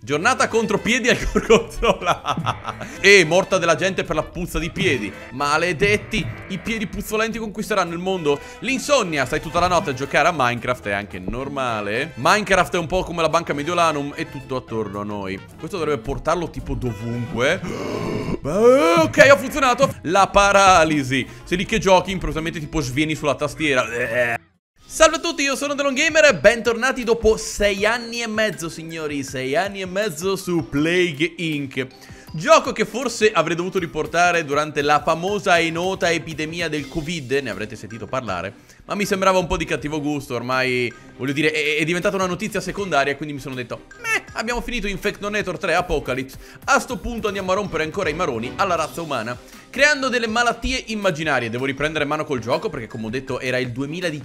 Giornata contro piedi al gorgonzola. E morta della gente per la puzza di piedi. Maledetti, i piedi puzzolenti conquisteranno il mondo. L'insonnia, stai tutta la notte a giocare a Minecraft, è anche normale. Minecraft è un po' come la Banca Mediolanum, è tutto attorno a noi. Questo dovrebbe portarlo tipo dovunque. Ok, ha funzionato. La paralisi. Sei lì che giochi, improvvisamente tipo svieni sulla tastiera. Salve a tutti, io sono TheLongGamer e bentornati dopo 6 anni e mezzo, signori. 6 anni e mezzo su Plague Inc. Gioco che forse avrei dovuto riportare durante la famosa e nota epidemia del Covid, ne avrete sentito parlare, ma mi sembrava un po' di cattivo gusto, ormai, voglio dire, è diventata una notizia secondaria, quindi mi sono detto, abbiamo finito Infectonator 3 Apocalypse, a sto punto andiamo a rompere ancora i maroni alla razza umana, creando delle malattie immaginarie. Devo riprendere mano col gioco perché, come ho detto, era il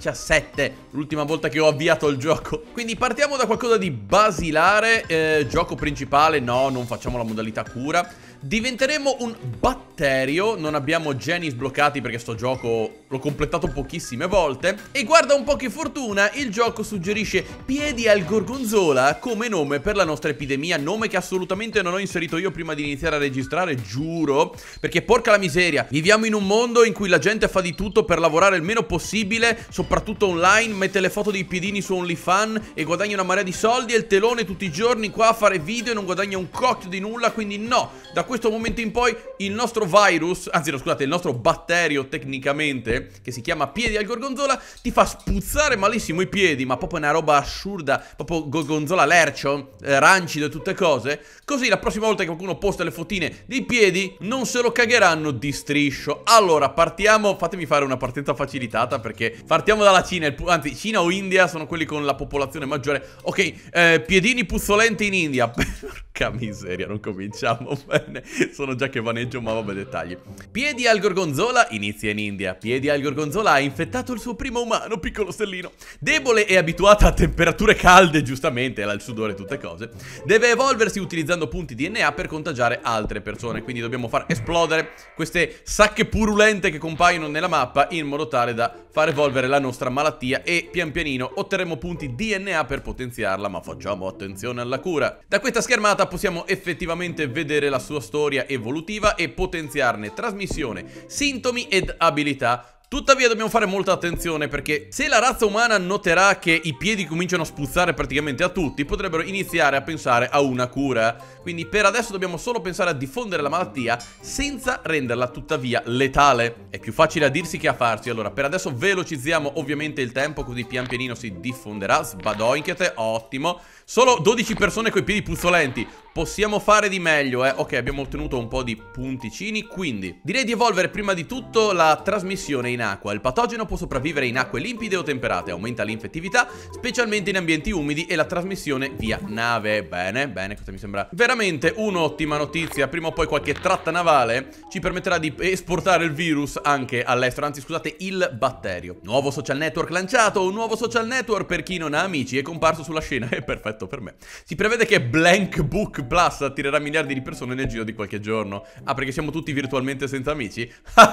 2017 l'ultima volta che ho avviato il gioco. Quindi partiamo da qualcosa di basilare. Gioco principale, no, non facciamo la modalità cura. Diventeremo un batterio. Non abbiamo geni sbloccati perché sto gioco l'ho completato pochissime volte. E guarda un po' che fortuna, il gioco suggerisce piedi al gorgonzola come nome per la nostra epidemia. Nome che assolutamente non ho inserito io prima di iniziare a registrare, giuro. Perché porca la miseria, viviamo in un mondo in cui la gente fa di tutto per lavorare il meno possibile, soprattutto online, mette le foto dei piedini su OnlyFans e guadagna una marea di soldi, e il telone tutti i giorni qua a fare video e non guadagna un cocchio di nulla. Quindi no, da questo momento in poi il nostro virus, anzi no, scusate, il nostro batterio tecnicamente, che si chiama piedi al gorgonzola, ti fa spuzzare malissimo i piedi, ma proprio una roba assurda, proprio gorgonzola lercio, rancido e tutte cose. Così la prossima volta che qualcuno posta le fotine dei piedi non se lo cagheranno di striscio. Allora partiamo, fatemi fare una partenza facilitata perché partiamo dalla Cina, anzi Cina o India sono quelli con la popolazione maggiore. Ok, piedini puzzolenti in India. Porca miseria, non cominciamo bene, sono già che vaneggio, ma vabbè, dettagli. Piedi al gorgonzola inizia in India. Piedi al gorgonzola ha infettato il suo primo umano, piccolo stellino. Debole e abituata a temperature calde, giustamente, il sudore e tutte cose, deve evolversi utilizzando punti DNA per contagiare altre persone. Quindi dobbiamo far esplodere queste sacche purulente che compaiono nella mappa in modo tale da far evolvere la nostra malattia e pian pianino otterremo punti DNA per potenziarla, ma facciamo attenzione alla cura. Da questa schermata possiamo effettivamente vedere la sua storia evolutiva e potenziarne trasmissione, sintomi ed abilità. Tuttavia dobbiamo fare molta attenzione perché se la razza umana noterà che i piedi cominciano a spuzzare praticamente a tutti, potrebbero iniziare a pensare a una cura. Quindi per adesso dobbiamo solo pensare a diffondere la malattia senza renderla tuttavia letale. È più facile a dirsi che a farsi. Allora per adesso velocizziamo ovviamente il tempo, così pian pianino si diffonderà. Sbadoinchete, ottimo. Solo 12 persone coi piedi puzzolenti. Possiamo fare di meglio, Ok, abbiamo ottenuto un po' di punticini, quindi direi di evolvere prima di tutto la trasmissione in acqua. Il patogeno può sopravvivere in acque limpide o temperate, aumenta l'infettività, specialmente in ambienti umidi, e la trasmissione via nave. Bene, bene, questa mi sembra veramente un'ottima notizia. Prima o poi qualche tratta navale ci permetterà di esportare il virus anche all'estero, anzi scusate, il batterio. Nuovo social network lanciato, un nuovo social network per chi non ha amici, è comparso sulla scena, è perfetto per me. Si prevede che Blank Book Plus attirerà miliardi di persone nel giro di qualche giorno. Ah, perché siamo tutti virtualmente senza amici?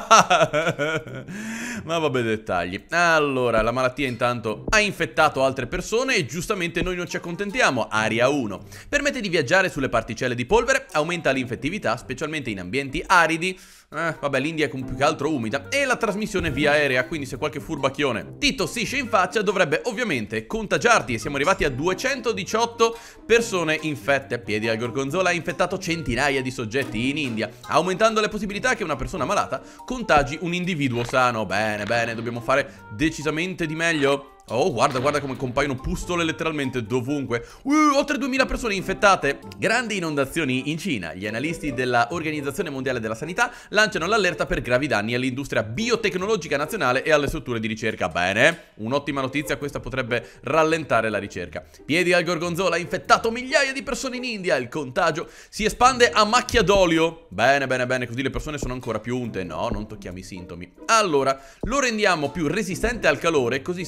Ma vabbè, dettagli. Allora, la malattia intanto ha infettato altre persone e giustamente noi non ci accontentiamo. Aria 1. Permette di viaggiare sulle particelle di polvere, aumenta l'infettività, specialmente in ambienti aridi. Vabbè, l'India è più che altro umida. E la trasmissione via aerea, quindi se qualche furbacchione ti tossisce in faccia dovrebbe ovviamente contagiarti. E siamo arrivati a 218 persone infette. Piedi al gorgonzola ha infettato centinaia di soggetti in India, aumentando le possibilità che una persona malata contagi un individuo sano. Bene, bene, dobbiamo fare decisamente di meglio. Oh, guarda, guarda come compaiono pustole letteralmente dovunque. Oltre 2000 persone infettate. Grandi inondazioni in Cina. Gli analisti della Organizzazione Mondiale della Sanità lanciano l'allerta per gravi danni all'industria biotecnologica nazionale e alle strutture di ricerca. Bene, un'ottima notizia, questa potrebbe rallentare la ricerca. Piedi al gorgonzola ha infettato migliaia di persone in India. Il contagio si espande a macchia d'olio. Bene, bene, bene, così le persone sono ancora più unte. No, non tocchiamo i sintomi. Allora, lo rendiamo più resistente al calore, così sarà più facile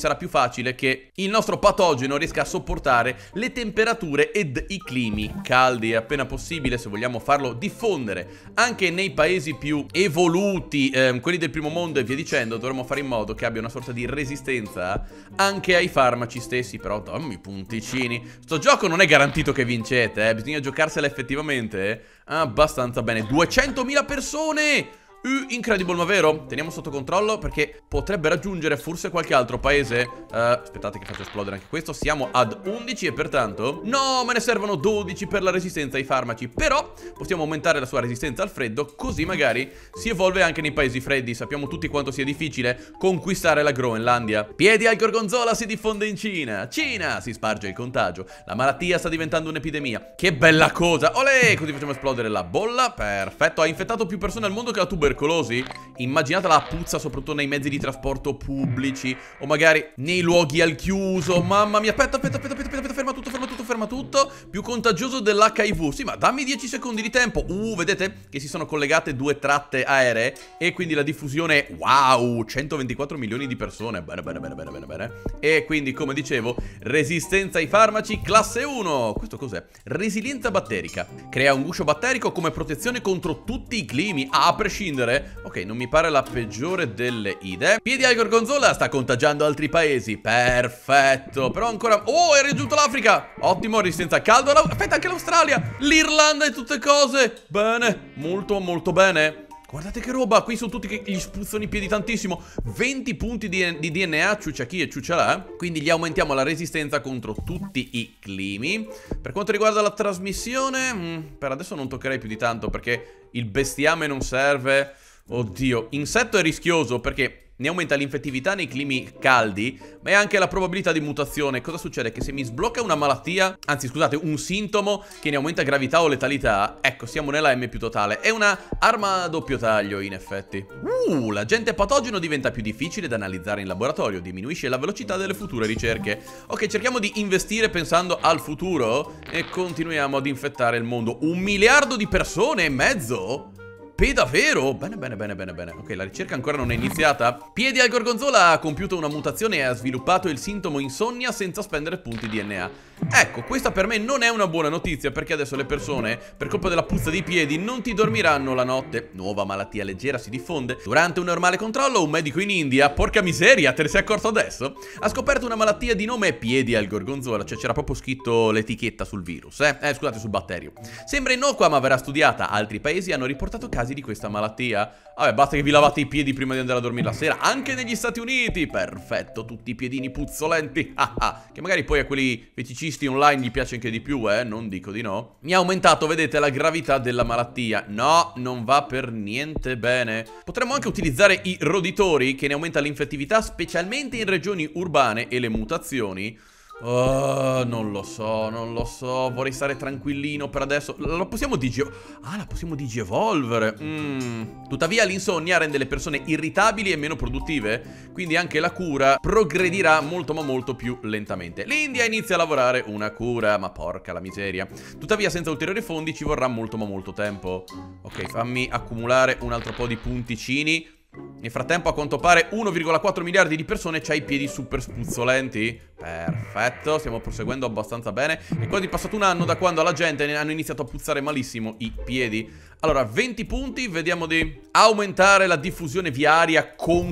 facile che il nostro patogeno riesca a sopportare le temperature ed i climi caldi. È appena possibile, se vogliamo farlo diffondere anche nei paesi più evoluti, quelli del primo mondo e via dicendo, dovremmo fare in modo che abbia una sorta di resistenza anche ai farmaci stessi. Però dammi punticini. Sto gioco non è garantito che vincete, bisogna giocarsela effettivamente abbastanza bene. 200.000 persone! Incredible, ma vero? Teniamo sotto controllo perché potrebbe raggiungere forse qualche altro paese. Aspettate che faccio esplodere anche questo. Siamo ad 11 e pertanto no, me ne servono 12 per la resistenza ai farmaci. Però possiamo aumentare la sua resistenza al freddo, così magari si evolve anche nei paesi freddi. Sappiamo tutti quanto sia difficile conquistare la Groenlandia. Piedi al gorgonzola si diffonde in Cina. Cina, si sparge il contagio. La malattia sta diventando un'epidemia. Che bella cosa. Olè, così facciamo esplodere la bolla. Perfetto, ha infettato più persone al mondo che la tubercolosi. Immaginatela a puzza, soprattutto nei mezzi di trasporto pubblici o magari nei luoghi al chiuso. Mamma mia, aspetta, ferma tutto. Più contagioso dell'HIV. Sì, ma dammi 10 secondi di tempo. Vedete che si sono collegate 2 tratte aeree e quindi la diffusione, wow, 124 milioni di persone. Bene. E quindi, come dicevo, resistenza ai farmaci classe 1. Questo cos'è? Resilienza batterica. Crea un guscio batterico come protezione contro tutti i climi, a prescindere. Ok, non mi pare la peggiore delle idee. Piedi al gorgonzola sta contagiando altri paesi. Perfetto. Però ancora... Oh, è raggiunto l'Africa. Ottimo, resistenza al caldo. Aspetta, anche l'Australia, l'Irlanda e tutte cose. Bene, molto bene. Guardate che roba, qui sono tutti che gli spuzzano i piedi tantissimo. 20 punti di DNA, ciuccia chi e ciuccia là. Quindi gli aumentiamo la resistenza contro tutti i climi. Per quanto riguarda la trasmissione, per adesso non toccherei più di tanto perché il bestiame non serve. Oddio, insetto è rischioso perché ne aumenta l'infettività nei climi caldi, ma è anche la probabilità di mutazione. Cosa succede? Che se mi sblocca una malattia, anzi scusate, un sintomo che ne aumenta gravità o letalità, ecco, siamo nella M più totale. È una arma a doppio taglio, in effetti. L'agente patogeno diventa più difficile da analizzare in laboratorio, diminuisce la velocità delle future ricerche. Ok, cerchiamo di investire pensando al futuro e continuiamo ad infettare il mondo. 1 miliardo di persone e mezzo? Davvero? Bene. Ok, la ricerca ancora non è iniziata. Piedi al gorgonzola ha compiuto una mutazione e ha sviluppato il sintomo insonnia senza spendere punti DNA. Ecco, questa per me non è una buona notizia perché adesso le persone, per colpa della puzza dei piedi, non ti dormiranno la notte. Nuova malattia leggera si diffonde. Durante un normale controllo, un medico in India, porca miseria, te ne sei accorto adesso? Ha scoperto una malattia di nome piedi al gorgonzola, cioè c'era proprio scritto l'etichetta sul virus, scusate, sul batterio. Sembra innocua ma verrà studiata. Altri paesi hanno riportato casi di questa malattia. Vabbè, basta che vi lavate i piedi prima di andare a dormire la sera. Anche negli Stati Uniti. Perfetto, tutti i piedini puzzolenti. Che magari poi a quelli feticisti online gli piace anche di più, non dico di no. Mi ha aumentato, vedete, la gravità della malattia. No, non va per niente bene. Potremmo anche utilizzare i roditori, che ne aumenta l'infettività, specialmente in regioni urbane, e le mutazioni. Non lo so, vorrei stare tranquillino per adesso. La possiamo digievolvere. Tuttavia l'insonnia rende le persone irritabili e meno produttive, quindi anche la cura progredirà molto ma molto più lentamente. L'India inizia a lavorare una cura, ma porca la miseria. Tuttavia senza ulteriori fondi ci vorrà molto ma molto tempo. Ok, fammi accumulare un altro po' di punticini. Nel frattempo, a quanto pare, 1,4 miliardi di persone c'ha i piedi super spuzzolenti. Perfetto, stiamo proseguendo abbastanza bene. È quasi passato un anno da quando alla gente ne hanno iniziato a puzzare malissimo i piedi. Allora, 20 punti, vediamo di aumentare la diffusione viaria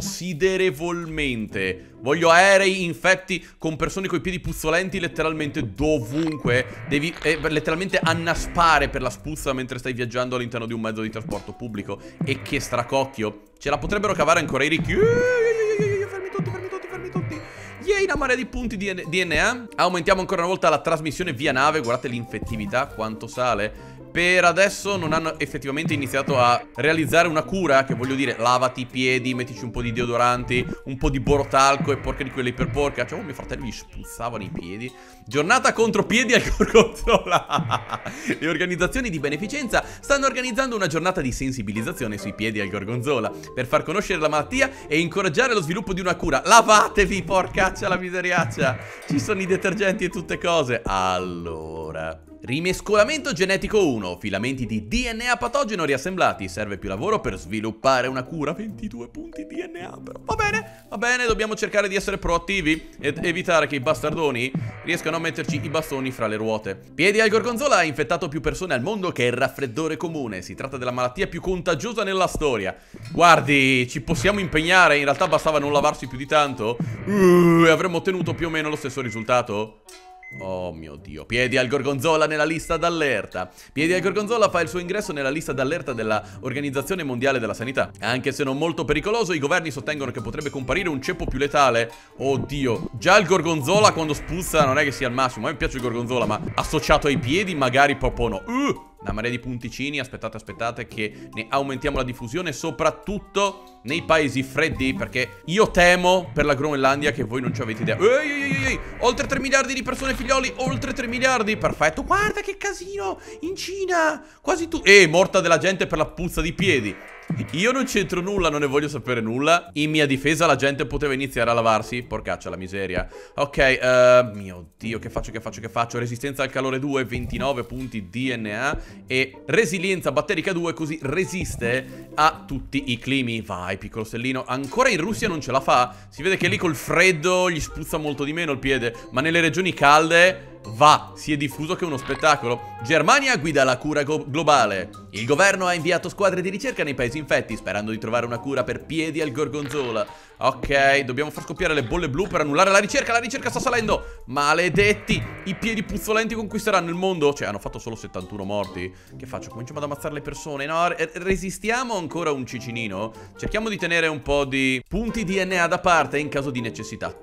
considerevolmente. Voglio aerei infetti con persone coi piedi puzzolenti letteralmente dovunque. Devi letteralmente annaspare per la spuzza mentre stai viaggiando all'interno di un mezzo di trasporto pubblico. E che stracocchio. Ce la potrebbero cavare ancora i ricchi. Fermi tutti. Yay, una marea di punti di DNA. Aumentiamo ancora una volta la trasmissione via nave. Guardate l'infettività, quanto sale. Per adesso non hanno effettivamente iniziato a realizzare una cura, che voglio dire, lavati i piedi, mettici un po' di deodoranti, un po' di borotalco e porca di quella iperporca. Cioè, mio fratello gli spuzzavano i piedi. Giornata contro piedi al gorgonzola. Le organizzazioni di beneficenza stanno organizzando una giornata di sensibilizzazione sui piedi al gorgonzola per far conoscere la malattia e incoraggiare lo sviluppo di una cura. Lavatevi, porcaccia la miseriaccia. Ci sono i detergenti e tutte cose. Allora... Rimescolamento genetico 1, filamenti di DNA patogeno riassemblati, serve più lavoro per sviluppare una cura, 22 punti DNA, però va bene, dobbiamo cercare di essere proattivi ed evitare che i bastardoni riescano a metterci i bastoni fra le ruote. Piedi al gorgonzola ha infettato più persone al mondo che il raffreddore comune, si tratta della malattia più contagiosa nella storia. Guardi, ci possiamo impegnare, in realtà bastava non lavarsi più di tanto e avremmo ottenuto più o meno lo stesso risultato. Oh mio Dio, Piedi al gorgonzola nella lista d'allerta. Piedi al gorgonzola fa il suo ingresso nella lista d'allerta della Organizzazione Mondiale della Sanità. Anche se non molto pericoloso, i governi sostengono che potrebbe comparire un ceppo più letale. Oddio, già il gorgonzola quando spuzza non è che sia il massimo. A me piace il gorgonzola, ma associato ai piedi magari proprio no. Una marea di punticini, aspettate che ne aumentiamo la diffusione, soprattutto nei paesi freddi, perché io temo per la Groenlandia che voi non ci avete idea. Ehi, oltre 3 miliardi di persone, figlioli, oltre 3 miliardi, perfetto. Guarda che casino, in Cina, quasi tu. Morta della gente per la puzza di piedi. Io non c'entro nulla, non ne voglio sapere nulla. In mia difesa la gente poteva iniziare a lavarsi. Porcaccia la miseria. Ok, mio Dio, che faccio? Resistenza al calore 2, 29 punti DNA. E resilienza batterica 2, così resiste a tutti i climi. Vai, piccolo stellino. Ancora in Russia non ce la fa. Si vede che lì col freddo gli spuzza molto di meno il piede. Ma nelle regioni calde va, si è diffuso che è uno spettacolo. Germania guida la cura globale. Il governo ha inviato squadre di ricerca nei paesi infetti, sperando di trovare una cura per Piedi al gorgonzola. Ok, dobbiamo far scoppiare le bolle blu per annullare la ricerca sta salendo. Maledetti, i piedi puzzolenti conquisteranno il mondo. Cioè, hanno fatto solo 71 morti. Che faccio? Cominciamo ad ammazzare le persone? No, resistiamo ancora un cicinino. Cerchiamo di tenere un po' di punti DNA da parte in caso di necessità.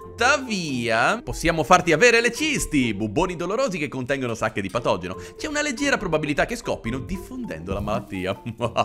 Tuttavia, possiamo farti avere le cisti, bubboni dolorosi che contengono sacche di patogeno. C'è una leggera probabilità che scoppino diffondendo la malattia.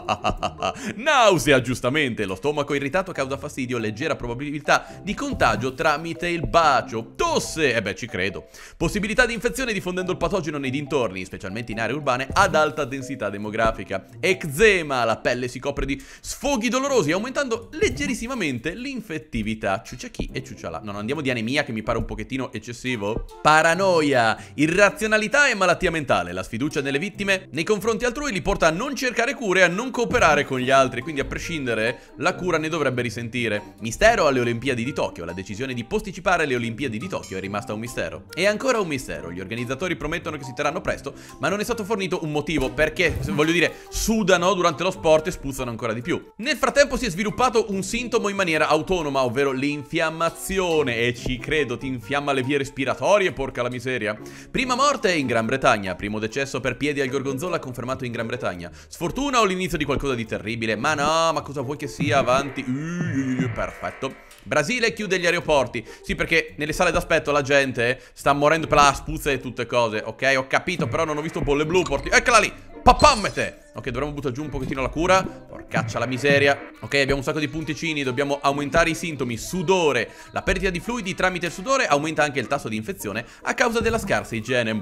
Nausea, giustamente. Lo stomaco irritato causa fastidio, leggera probabilità di contagio tramite il bacio. Tosse, ci credo. Possibilità di infezione diffondendo il patogeno nei dintorni, specialmente in aree urbane ad alta densità demografica. Eczema, la pelle si copre di sfoghi dolorosi, aumentando leggerissimamente l'infettività. Ciuccia chi e ciuccia là. Non andiamo di anemia, che mi pare un pochettino eccessivo. Paranoia, irrazionalità e malattia mentale. La sfiducia nelle vittime nei confronti altrui li porta a non cercare cure e a non cooperare con gli altri. Quindi a prescindere la cura ne dovrebbe risentire. Mistero alle Olimpiadi di Tokyo. La decisione di posticipare le Olimpiadi di Tokyo è rimasta un mistero. E ancora un mistero. Gli organizzatori promettono che si terranno presto, ma non è stato fornito un motivo, perché, voglio dire, sudano durante lo sport e spuzzano ancora di più. Nel frattempo si è sviluppato un sintomo in maniera autonoma, ovvero l'infiammazione. E ci credo, ti infiamma le vie respiratorie, porca la miseria. Prima morte in Gran Bretagna. Primo decesso per Piedi al gorgonzola confermato in Gran Bretagna. Sfortuna o l'inizio di qualcosa di terribile? Ma no, ma cosa vuoi che sia? Avanti. Perfetto. Brasile chiude gli aeroporti. Sì, perché nelle sale d'aspetto la gente sta morendo per la spuzza e tutte cose. Ok, ho capito, però non ho visto bolle blu. Eccola lì. Papammete! Ok, dovremmo buttare giù un pochettino la cura. Porcaccia la miseria. Ok, abbiamo un sacco di punticini. Dobbiamo aumentare i sintomi. Sudore. La perdita di fluidi tramite il sudore aumenta anche il tasso di infezione a causa della scarsa igiene.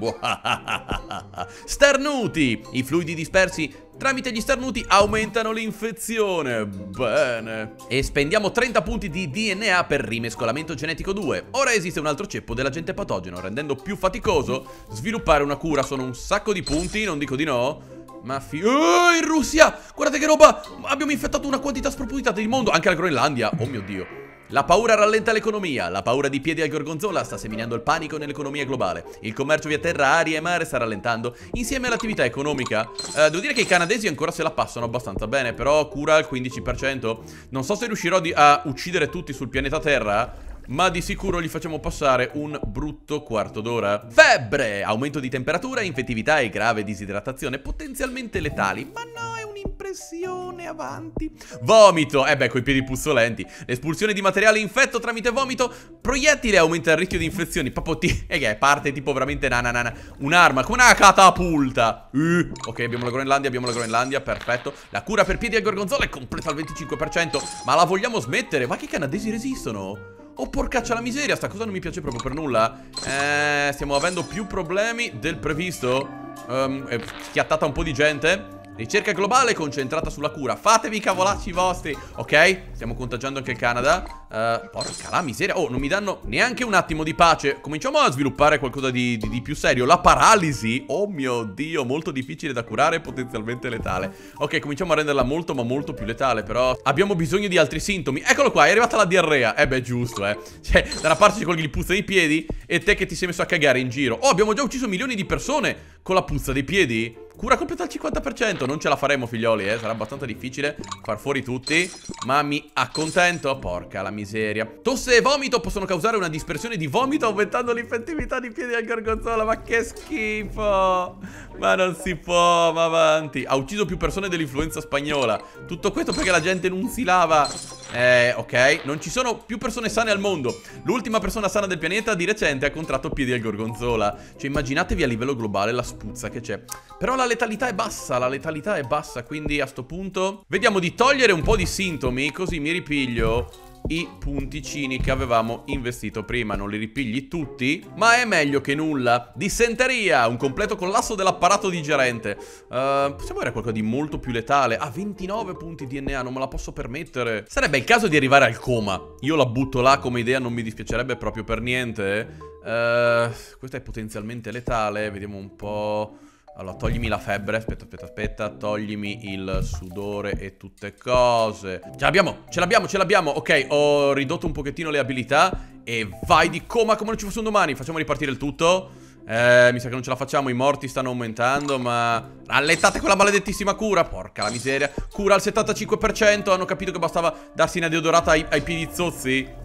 Starnuti. I fluidi dispersi tramite gli starnuti aumentano l'infezione. Bene. E spendiamo 30 punti di DNA per rimescolamento genetico 2. Ora esiste un altro ceppo dell'agente patogeno, rendendo più faticoso sviluppare una cura. Sono un sacco di punti, non dico di no. Ma in Russia! Guardate che roba! Abbiamo infettato una quantità spropositata di mondo. Anche la Groenlandia. Oh mio Dio. La paura rallenta l'economia. La paura di Piedi al gorgonzola sta seminando il panico nell'economia globale. Il commercio via terra, aria e mare sta rallentando insieme all'attività economica. Devo dire che i canadesi ancora se la passano abbastanza bene, però cura al 15%. Non so se riuscirò a uccidere tutti sul pianeta Terra, ma di sicuro gli facciamo passare un brutto quarto d'ora. Febbre, aumento di temperatura, infettività e grave disidratazione potenzialmente letali. Ma no, è un'impressione, avanti. Vomito, coi piedi puzzolenti. L'espulsione di materiale infetto tramite vomito. Proiettile aumenta il rischio di infezioni. È parte tipo veramente un'arma, come una catapulta. Ok, abbiamo la Groenlandia, perfetto. La cura per Piedi al gorgonzola è completa al 25%. Ma la vogliamo smettere? Ma che i canadesi resistono? Oh porcaccia la miseria, sta cosa non mi piace proprio per nulla. Stiamo avendo più problemi del previsto. È schiattata un po' di gente. Ricerca globale concentrata sulla cura. Fatevi i cavolacci vostri. Ok, stiamo contagiando anche il Canada. Porca la miseria. Oh, non mi danno neanche un attimo di pace. Cominciamo a sviluppare qualcosa di più serio. La paralisi. Oh mio Dio, molto difficile da curare e potenzialmente letale. Ok, cominciamo a renderla molto ma molto più letale. Però abbiamo bisogno di altri sintomi. Eccolo qua, è arrivata la diarrea. Beh, giusto, Cioè, da una parte c'è quello che gli puzza i piedi e te che ti sei messo a cagare in giro. Oh, abbiamo già ucciso milioni di persone con la puzza dei piedi. Cura completa al 50%. Non ce la faremo, figlioli, Sarà abbastanza difficile far fuori tutti, ma mi accontento. Porca la miseria. Tosse e vomito possono causare una dispersione di vomito, aumentando l'infettività di piedi al gorgonzola. Ma che schifo. Ma non si può, ma avanti. Ha ucciso più persone dell'influenza spagnola. Tutto questo perché la gente non si lava. Ok. Non ci sono più persone sane al mondo. L'ultima persona sana del pianeta di recente ha contratto piedi al gorgonzola. Cioè, immaginatevi a livello globale la spuzza che c'è. Però la letalità è bassa, quindi a sto punto vediamo di togliere un po' di sintomi, così mi ripiglio i punticini che avevamo investito prima. Non li ripigli tutti, ma è meglio che nulla. Dissenteria, un completo collasso dell'apparato digerente. Possiamo avere qualcosa di molto più letale. 29 punti DNA, non me la posso permettere. Sarebbe il caso di arrivare al coma. Io la butto là come idea, non mi dispiacerebbe proprio per niente. Questa è potenzialmente letale, vediamo un po'. Allora, toglimi la febbre, aspetta, toglimi il sudore e tutte cose. Ce l'abbiamo. Ok, ho ridotto un pochettino le abilità e vai di coma come non ci fosse un domani. Facciamo ripartire il tutto. Mi sa che non ce la facciamo, i morti stanno aumentando, ma rallentate quella maledettissima cura. Porca la miseria. Cura al 75%, hanno capito che bastava darsi una deodorata ai piedi zozzi.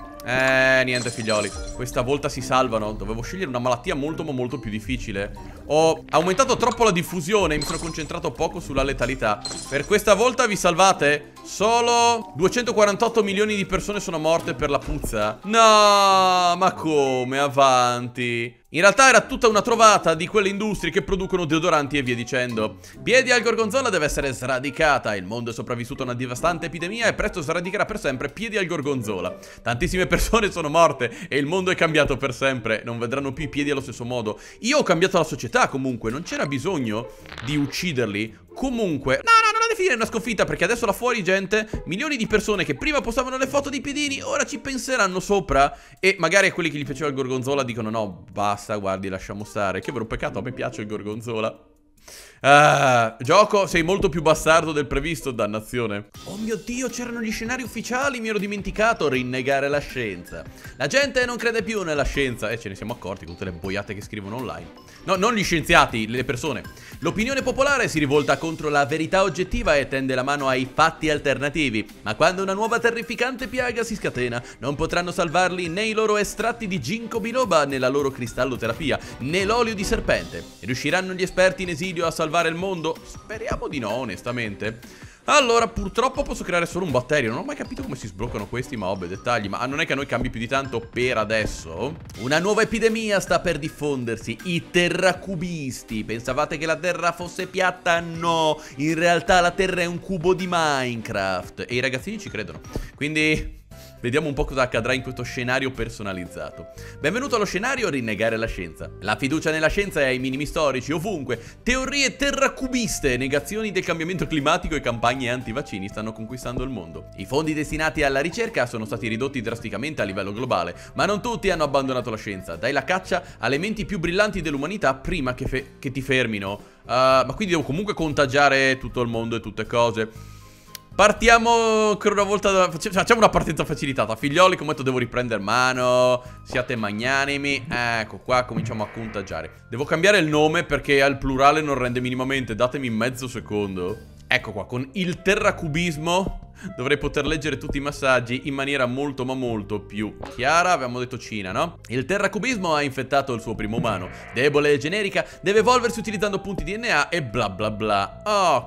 Niente figlioli, questa volta si salvano. Dovevo scegliere una malattia molto ma molto più difficile. Ho aumentato troppo la diffusione e mi sono concentrato poco sulla letalità. Per questa volta vi salvate. Solo 248 milioni di persone sono morte per la puzza. No, ma come? Avanti. In realtà era tutta una trovata di quelle industrie che producono deodoranti e via dicendo. Piedi al gorgonzola deve essere sradicata. Il mondo è sopravvissuto a una devastante epidemia e presto sradicherà per sempre piedi al gorgonzola. Tantissime persone sono morte e il mondo è cambiato per sempre. Non vedranno più i piedi allo stesso modo. Io ho cambiato la società comunque, non c'era bisogno di ucciderli. Comunque, no, non la definire una sconfitta, perché adesso là fuori, gente, milioni di persone che prima postavano le foto dei piedini, ora ci penseranno sopra. E magari a quelli che gli piaceva il gorgonzola dicono no, basta, guardi, lasciamo stare. Che vero peccato, a me piace il gorgonzola. Gioco, sei molto più bastardo del previsto, dannazione. Oh mio Dio, c'erano gli scenari ufficiali, mi ero dimenticato. Rinnegare la scienza. La gente non crede più nella scienza. E ce ne siamo accorti con tutte le boiate che scrivono online. No, non gli scienziati, le persone. L'opinione popolare si rivolta contro la verità oggettiva e tende la mano ai fatti alternativi. Ma quando una nuova terrificante piaga si scatena, non potranno salvarli né i loro estratti di ginkgo biloba, né la loro cristalloterapia, né l'olio di serpente. Riusciranno gli esperti in esilio a salvare il mondo? Speriamo di no, onestamente. Allora, purtroppo posso creare solo un batterio. Non ho mai capito come si sbloccano questi, ma vabbè, dettagli. Ma non è che a noi cambi più di tanto per adesso. Una nuova epidemia sta per diffondersi. I terracubisti. Pensavate che la terra fosse piatta? No, in realtà la terra è un cubo di Minecraft. E i ragazzini ci credono. Quindi vediamo un po' cosa accadrà in questo scenario personalizzato. Benvenuto allo scenario Rinnegare la scienza. La fiducia nella scienza è ai minimi storici, ovunque. Teorie terracubiste, negazioni del cambiamento climatico e campagne antivaccini stanno conquistando il mondo. I fondi destinati alla ricerca sono stati ridotti drasticamente a livello globale, ma non tutti hanno abbandonato la scienza. Dai la caccia alle menti più brillanti dell'umanità prima che ti fermino. Ma quindi devo comunque contagiare tutto il mondo e tutte cose. Partiamo ancora una volta. Facciamo una partenza facilitata. Figlioli, come detto, devo riprendere mano. Siate magnanimi. Ecco qua, cominciamo a contagiare. Devo cambiare il nome perché al plurale non rende minimamente. Datemi mezzo secondo. Ecco qua, con il terracubismo dovrei poter leggere tutti i messaggi in maniera molto ma molto più chiara. Avevamo detto Cina, no? Il terracubismo ha infettato il suo primo umano. Debole e generica, deve evolversi utilizzando punti DNA e bla bla bla.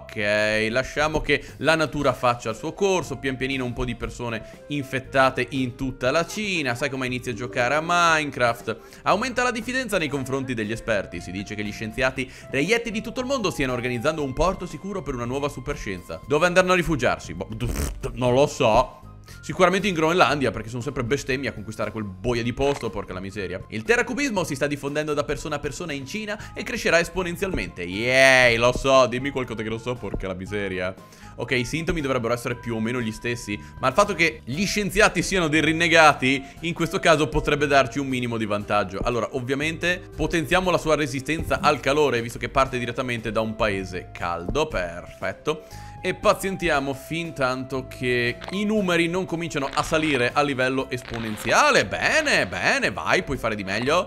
Ok, lasciamo che la natura faccia il suo corso. Pian pianino un po' di persone infettate in tutta la Cina. Sai come inizia a giocare a Minecraft. Aumenta la diffidenza nei confronti degli esperti. Si dice che gli scienziati reietti di tutto il mondo stiano organizzando un porto sicuro per una nuova superscienza. Dove andranno a rifugiarsi? Non lo so. Sicuramente in Groenlandia, perché sono sempre bestemmie a conquistare quel boia di posto, porca la miseria. Il terracubismo si sta diffondendo da persona a persona in Cina e crescerà esponenzialmente. Yay, lo so, dimmi qualcosa che lo so, porca la miseria. Ok, i sintomi dovrebbero essere più o meno gli stessi, ma il fatto che gli scienziati siano dei rinnegati, in questo caso potrebbe darci un minimo di vantaggio. Allora, ovviamente, potenziamo la sua resistenza al calore, visto che parte direttamente da un paese caldo, perfetto. E pazientiamo fin tanto che i numeri non cominciano a livello esponenziale. Bene, bene, vai, puoi fare di meglio.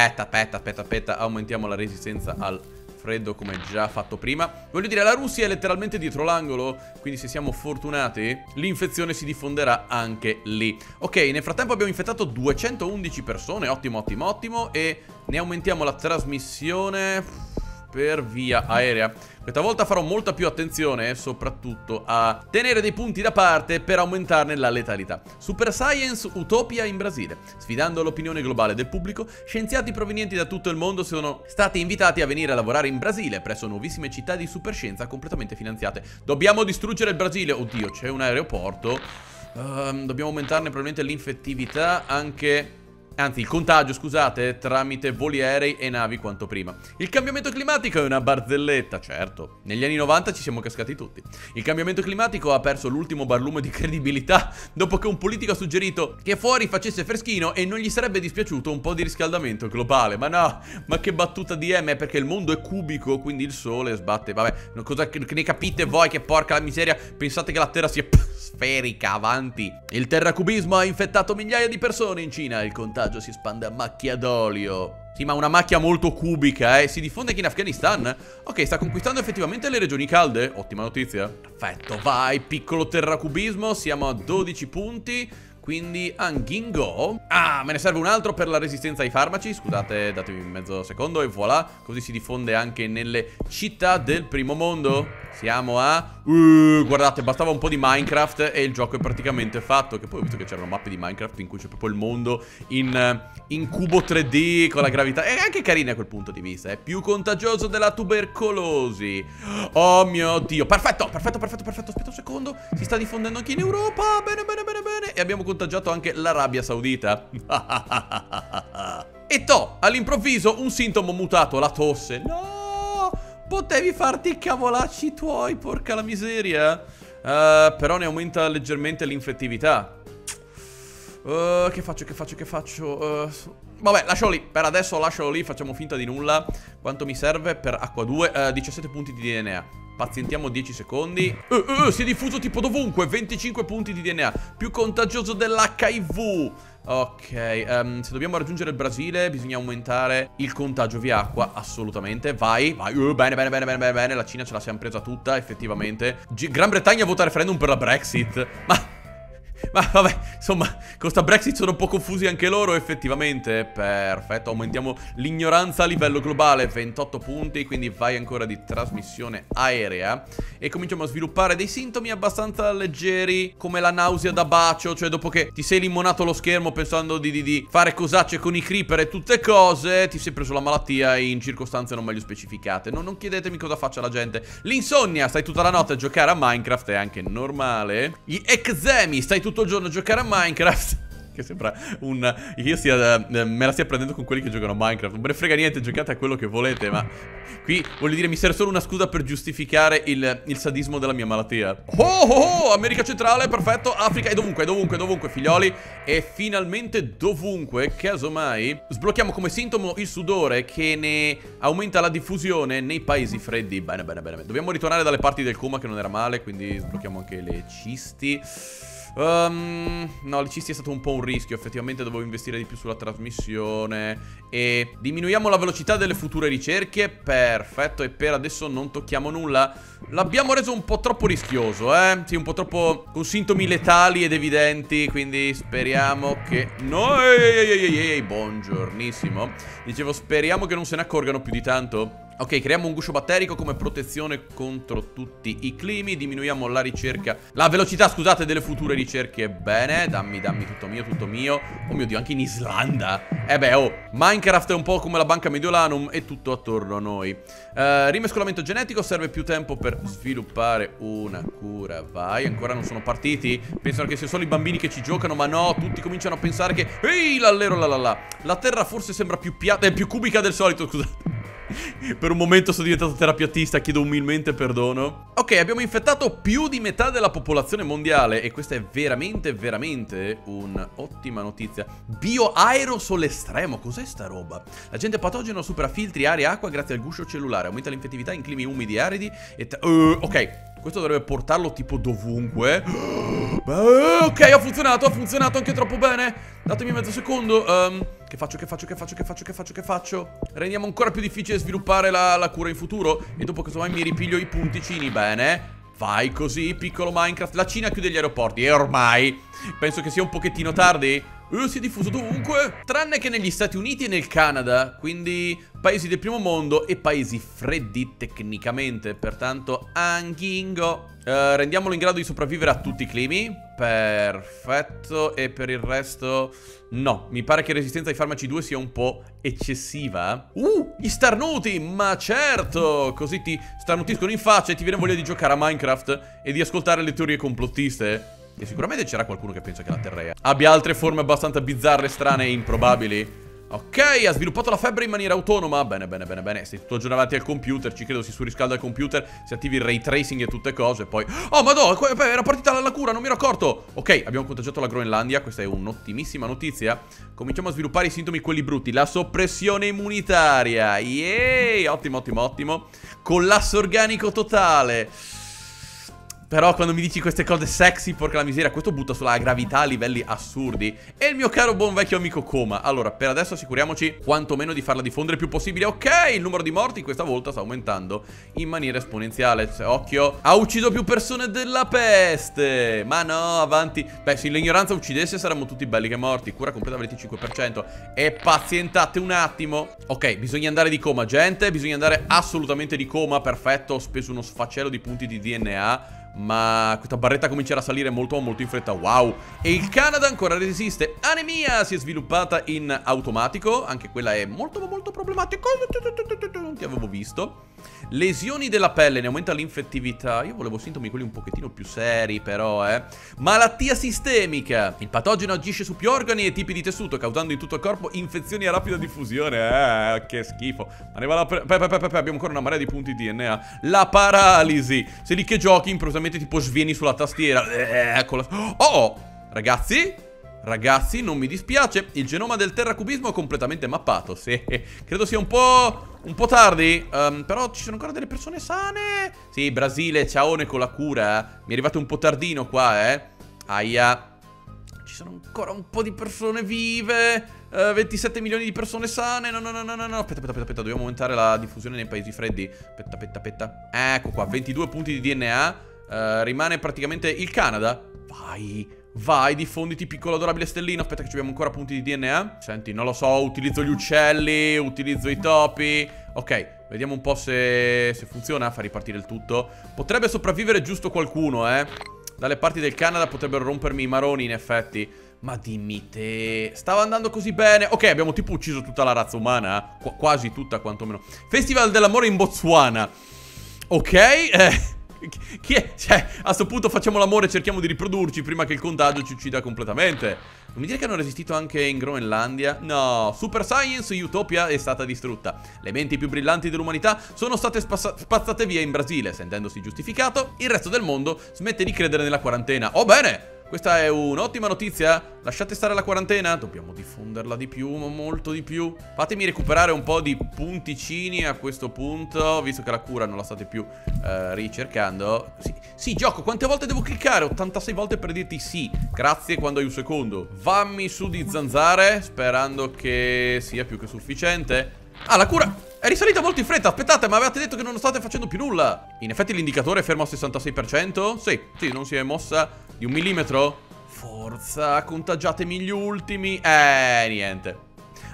Aspetta, aumentiamo la resistenza al freddo come già fatto prima. Voglio dire, la Russia è letteralmente dietro l'angolo, quindi se siamo fortunati l'infezione si diffonderà anche lì. Ok, nel frattempo abbiamo infettato 211 persone, ottimo, e ne aumentiamo la trasmissione per via aerea. Questa volta farò molta più attenzione, soprattutto a tenere dei punti da parte per aumentarne la letalità. Super Science Utopia in Brasile. Sfidando l'opinione globale del pubblico, scienziati provenienti da tutto il mondo sono stati invitati a venire a lavorare in Brasile presso nuovissime città di superscienza completamente finanziate. Dobbiamo distruggere il Brasile. Oddio, c'è un aeroporto. Dobbiamo aumentarne probabilmente l'infettività anche... Anzi, il contagio, scusate, tramite voli aerei e navi quanto prima. Il cambiamento climatico è una barzelletta, certo. Negli anni 90 ci siamo cascati tutti. Il cambiamento climatico ha perso l'ultimo barlume di credibilità dopo che un politico ha suggerito che fuori facesse freschino e non gli sarebbe dispiaciuto un po' di riscaldamento globale. Ma no, ma che battuta di M, perché il mondo è cubico, quindi il sole sbatte. Vabbè, cosa che ne capite voi, che porca la miseria, pensate che la Terra sia sferica, avanti. Il terracubismo ha infettato migliaia di persone in Cina, il contagio si espande a macchia d'olio. Sì, ma una macchia molto cubica, si diffonde anche in Afghanistan. Ok, sta conquistando effettivamente le regioni calde. Ottima notizia. Perfetto, vai, piccolo terracubismo. Siamo a 12 punti. Quindi Anghingo. Ah, me ne serve un altro per la resistenza ai farmaci. Scusate, datemi mezzo secondo e voilà. Così si diffonde anche nelle città del primo mondo. Siamo a... guardate, bastava un po' di Minecraft e il gioco è praticamente fatto. Che poi ho visto che c'erano mappe di Minecraft in cui c'è proprio il mondo in cubo 3D con la gravità. È anche carina a quel punto di vista. È più contagioso della tubercolosi. Oh mio Dio. Perfetto. Aspetta un secondo. Si sta diffondendo anche in Europa. Bene. E abbiamo contagiato anche l'Arabia Saudita. E all'improvviso un sintomo mutato, la tosse. No! Potevi farti i cavolacci tuoi, porca la miseria. Però ne aumenta leggermente l'infettività. Che faccio? Vabbè, lascialo lì. Per adesso lascialo lì, facciamo finta di nulla. Quanto mi serve per acqua 2? 17 punti di DNA. Pazientiamo 10 secondi. Si è diffuso tipo dovunque. 25 punti di DNA. Più contagioso dell'HIV. Ok, se dobbiamo raggiungere il Brasile bisogna aumentare il contagio via acqua, assolutamente. Vai. Bene. La Cina ce la siamo presa tutta, effettivamente. Gran Bretagna vota referendum per la Brexit. Ma vabbè, insomma, con sta Brexit sono un po' confusi anche loro, effettivamente. Perfetto, aumentiamo l'ignoranza a livello globale, 28 punti, quindi vai ancora di trasmissione aerea. E cominciamo a sviluppare dei sintomi abbastanza leggeri, come la nausea da bacio, cioè dopo che ti sei limonato lo schermo pensando di fare cosacce con i creeper e tutte cose, ti sei preso la malattia in circostanze non meglio specificate. Non chiedetemi cosa faccia la gente. L'insonnia, stai tutta la notte a giocare a Minecraft, è anche normale. Gli eczemi, stai tutto il giorno a giocare a Minecraft. Che sembra che io me la stia prendendo con quelli che giocano a Minecraft. Non me ne frega niente, giocate a quello che volete. Ma qui, voglio dire, mi serve solo una scusa per giustificare il sadismo della mia malattia. America centrale, perfetto. Africa, e dovunque, figlioli. E finalmente dovunque, casomai sblocchiamo come sintomo il sudore, che ne aumenta la diffusione nei paesi freddi. Bene. Dobbiamo ritornare dalle parti del coma, che non era male, quindi sblocchiamo anche le cisti. No, le cisti è stato un po' un rischio. Effettivamente dovevo investire di più sulla trasmissione. E diminuiamo la velocità delle future ricerche. Perfetto, e per adesso non tocchiamo nulla. L'abbiamo reso un po' troppo rischioso, Sì, un po' troppo con sintomi letali ed evidenti. Quindi speriamo che... No, buongiornissimo. Dicevo, speriamo che non se ne accorgano più di tanto. Ok, creiamo un guscio batterico come protezione contro tutti i climi. Diminuiamo la ricerca, la velocità, scusate, delle future ricerche. Bene, dammi tutto mio, tutto mio. Oh mio Dio, anche in Islanda. Beh, oh, Minecraft è un po' come la Banca Mediolanum e tutto attorno a noi. Rimescolamento genetico, serve più tempo per sviluppare una cura. Vai, ancora non sono partiti. Pensano che sia solo i bambini che ci giocano, ma no, tutti cominciano a pensare che... Ehi, l'allero, la terra forse sembra più piatta, più cubica del solito, scusate. Per un momento sono diventato terapeutista, chiedo umilmente perdono. Ok, abbiamo infettato più di metà della popolazione mondiale e questa è veramente, veramente un'ottima notizia. Bioaerosol estremo, cos'è sta roba? L'agente patogeno supera filtri, aria e acqua grazie al guscio cellulare, aumenta l'infettività in climi umidi e aridi e... ok, questo dovrebbe portarlo tipo dovunque. Ok, ha funzionato anche troppo bene. Datemi mezzo secondo. Che faccio? Rendiamo ancora più difficile sviluppare la cura in futuro. E dopo casomai mi ripiglio i punticini. Bene. Vai così, piccolo Minecraft. La Cina chiude gli aeroporti. E ormai penso che sia un pochettino tardi. Si è diffuso dovunque. Tranne che negli Stati Uniti e nel Canada. Quindi paesi del primo mondo e paesi freddi tecnicamente. Pertanto anghingo. Rendiamolo in grado di sopravvivere a tutti i climi. Perfetto. E per il resto no, mi pare che resistenza ai farmaci 2 sia un po' eccessiva. Gli starnuti. Ma certo, così ti starnutiscono in faccia e ti viene voglia di giocare a Minecraft e di ascoltare le teorie complottiste. E sicuramente c'era qualcuno che pensa che la Terra abbia altre forme abbastanza bizzarre, strane e improbabili. Ok, ha sviluppato la febbre in maniera autonoma. Bene. Stai tutto aggiornati al computer. Ci credo si surriscalda il computer, si attivi il ray tracing e tutte cose. Poi... oh, madonna, era partita la cura, non mi ero accorto. Ok, abbiamo contagiato la Groenlandia. Questa è un'ottimissima notizia. Cominciamo a sviluppare i sintomi quelli brutti. La soppressione immunitaria. Yay, ottimo. Collasso organico totale. Però quando mi dici queste cose sexy, porca la miseria, questo butta sulla gravità a livelli assurdi. E il mio caro buon vecchio amico Coma. Allora, per adesso assicuriamoci quantomeno di farla diffondere il più possibile. Ok, il numero di morti questa volta sta aumentando in maniera esponenziale. Occhio, ha ucciso più persone della peste. Ma no, avanti. Beh, se l'ignoranza uccidesse saremmo tutti belli che morti. Cura completa al 25%. E pazientate un attimo. Ok, bisogna andare di coma, gente. Bisogna andare assolutamente di coma. Perfetto, ho speso uno sfaccello di punti di DNA. Ma questa barretta comincerà a salire molto in fretta. Wow. E il Canada ancora resiste. Anemia si è sviluppata in automatico. Anche quella è molto problematica. Non ti avevo visto. Lesioni della pelle, ne aumenta l'infettività. Io volevo sintomi quelli un pochettino più seri però, Malattia sistemica. Il patogeno agisce su più organi e tipi di tessuto, causando in tutto il corpo infezioni a rapida diffusione. Che schifo. Abbiamo ancora una marea di punti DNA. La paralisi. Se lì che giochi improvvisamente tipo svieni sulla tastiera. Ragazzi, non mi dispiace. Il genoma del terracubismo è completamente mappato. Sì, credo sia un po' tardi. Però ci sono ancora delle persone sane. Sì, Brasile, ciaone con la cura. Mi è arrivato un po' tardino qua, Aia. Ci sono ancora un po' di persone vive. 27 milioni di persone sane. No. Aspetta. Dobbiamo aumentare la diffusione nei paesi freddi. Aspetta. Ecco qua, 22 punti di DNA. Rimane praticamente il Canada. Vai, diffonditi, piccolo adorabile stellino. Aspetta che abbiamo ancora punti di DNA. Senti, non lo so, utilizzo gli uccelli, utilizzo i topi. Ok, vediamo un po' se funziona. Fa ripartire il tutto. Potrebbe sopravvivere giusto qualcuno, Dalle parti del Canada potrebbero rompermi i maroni, in effetti. Ma dimmi te, stava andando così bene. Ok, abbiamo tipo ucciso tutta la razza umana. Quasi tutta, quantomeno. Festival dell'amore in Botswana. Ok, chi è? Cioè, a sto punto facciamo l'amore e cerchiamo di riprodurci prima che il contagio ci uccida completamente. Non mi dire che hanno resistito anche in Groenlandia? No, Super Science Utopia è stata distrutta. Le menti più brillanti dell'umanità sono state spazzate via in Brasile. Sentendosi giustificato, il resto del mondo smette di credere nella quarantena. Oh bene! Questa è un'ottima notizia. Lasciate stare la quarantena. Dobbiamo diffonderla di più, molto di più. Fatemi recuperare un po' di punticini a questo punto, visto che la cura non la state più ricercando. Sì, gioco, quante volte devo cliccare? 86 volte per dirti sì. Grazie quando hai un secondo. Vammi su di zanzare, sperando che sia più che sufficiente. Ah, la cura è risalita molto in fretta. Aspettate, ma avevate detto che non state facendo più nulla. In effetti l'indicatore è fermo al 66%. Sì, non si è mossa di 1 millimetro. Forza, contagiatemi gli ultimi. Niente.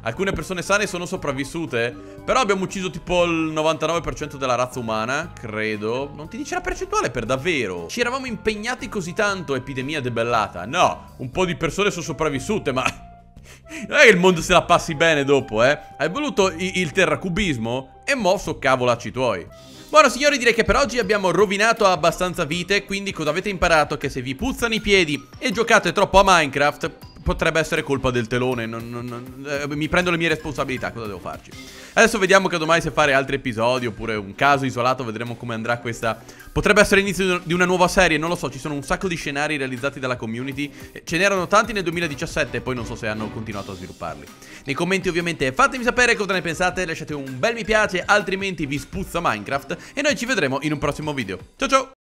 Alcune persone sane sono sopravvissute, però abbiamo ucciso tipo il 99% della razza umana, credo. Non ti dice la percentuale per davvero? Ci eravamo impegnati così tanto, epidemia debellata. No, un po' di persone sono sopravvissute, ma non è che il mondo se la passi bene dopo, eh. Hai voluto il terracubismo e mo' so cavolacci tuoi. Buono signori, direi che per oggi abbiamo rovinato abbastanza vite, quindi cosa avete imparato? Che se vi puzzano i piedi e giocate troppo a Minecraft, potrebbe essere colpa del telone, mi prendo le mie responsabilità, cosa devo farci? Adesso vediamo che domani se fare altri episodi oppure un caso isolato, vedremo come andrà questa. Potrebbe essere l'inizio di una nuova serie, non lo so, ci sono un sacco di scenari realizzati dalla community. Ce n'erano tanti nel 2017 e poi non so se hanno continuato a svilupparli. Nei commenti ovviamente fatemi sapere cosa ne pensate, lasciate un bel mi piace, altrimenti vi spuzza Minecraft e noi ci vedremo in un prossimo video. Ciao ciao!